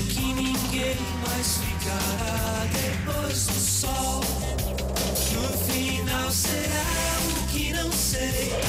que ninguém mais ficará depois do sol. No final será o que não sei.